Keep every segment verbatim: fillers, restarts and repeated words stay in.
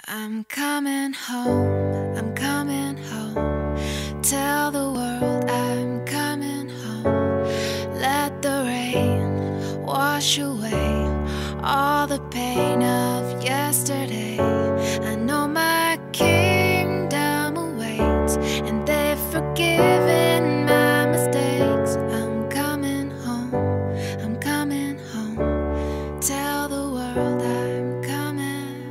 I'm coming home, I'm coming home. Tell the world I'm coming home. Let the rain wash away all the pain of yesterday. I know my kingdom awaits, and they've forgiven my mistakes. I'm coming home, I'm coming home. Tell the world I'm coming.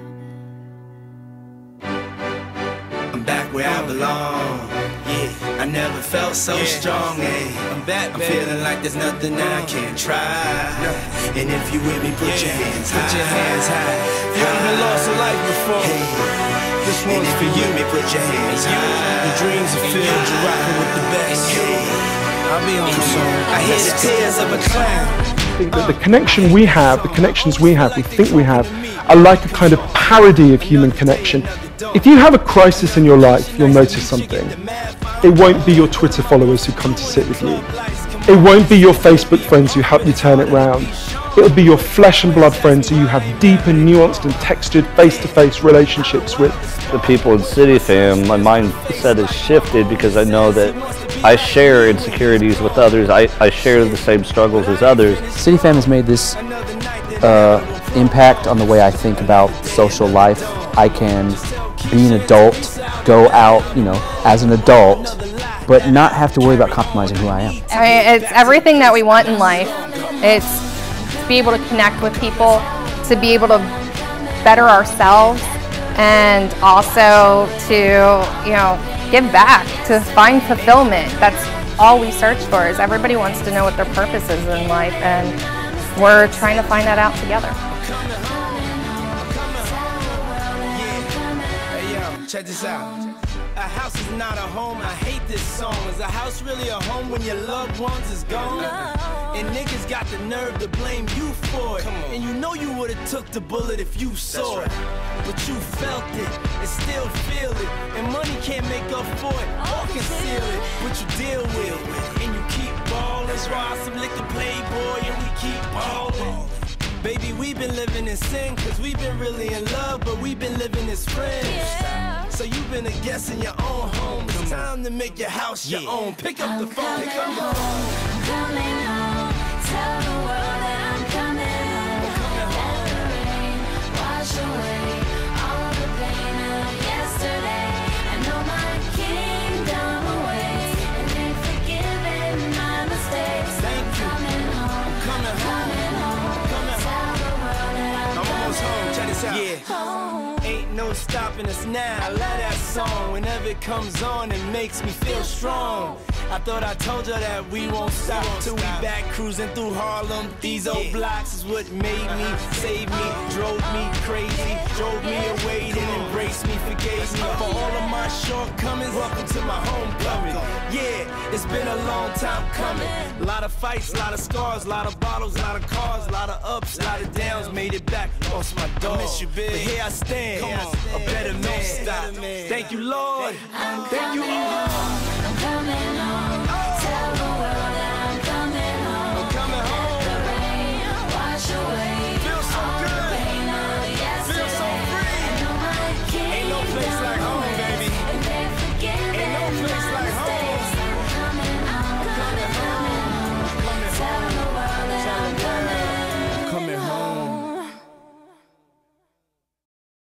I'm back where I belong. Yeah, I never felt so yeah. strong. Yeah. I'm back, I'm baby. Feeling like there's nothing I can't try. And if you with me, put yeah. your hands high. Put your hands high. You haven't lost a life before. Hey. This one's for you. Me, put your hands high. Your dreams are filled. You're rocking with the best. Hey. I'll be on the song. I hear the tears of a clown. I think that the connection we have, the connections we have, we think we have, are like a kind of parody of human connection. If you have a crisis in your life, you'll notice something. It won't be your Twitter followers who come to sit with you. It won't be your Facebook friends who help you turn it round. It'll be your flesh and blood friends who you have deep and nuanced and textured face-to-face relationships with. The people in CityFam, my mindset has shifted because I know that I share insecurities with others. I, I share the same struggles as others. CityFam has made this uh, impact on the way I think about social life. I can be an adult, go out, you know, as an adult, but not have to worry about compromising who I am. I mean, it's everything that we want in life. It's to be able to connect with people, to be able to better ourselves, and also to, you know, give back, to find fulfillment. That's all we search for. Is everybody wants to know what their purpose is in life, and we're trying to find that out together. Check this out. A house is not a home. I hate this song. Is a house really a home when your loved ones is gone? And niggas got the nerve to blame you for it. And you know you would've took the bullet if you saw it. But you felt it and still feel it. And money can't make up for it or conceal it. But you deal with it and you keep ballin'. Ride some liquor playboy and we keep ballin'. Baby, we've been living in sin, cause we've been really in love, but we've been living as friends. Yeah. So you've been a guest in your own home. It's time to make your house your yeah. own. Pick up the phone, pick up the phone. I'm coming home. Tell the world that I'm coming home. Let the rain wash away all the pain of yesterday. I know my kingdom awaits, and they've forgiven my mistakes. Thank you. I'm coming home. I'm coming home. Yeah. Home. Ain't no stopping us now. I love that song. Whenever it comes on, it makes me feel strong. I thought I told you that we won't stop till we back cruising through Harlem. These old blocks is what made me, saved me, drove me crazy, drove me away, then embraced me, forgave me for all of my shortcomings. Welcome to my homecoming. Yeah, it's been a long time coming. A lot of fights, a lot of scars, a lot of bottles, a lot of cars, a lot of ups, a lot of downs. Made it back, lost my dog. Miss you, big. But here I stand, a better man. Thank you, Lord. Thank you, Lord.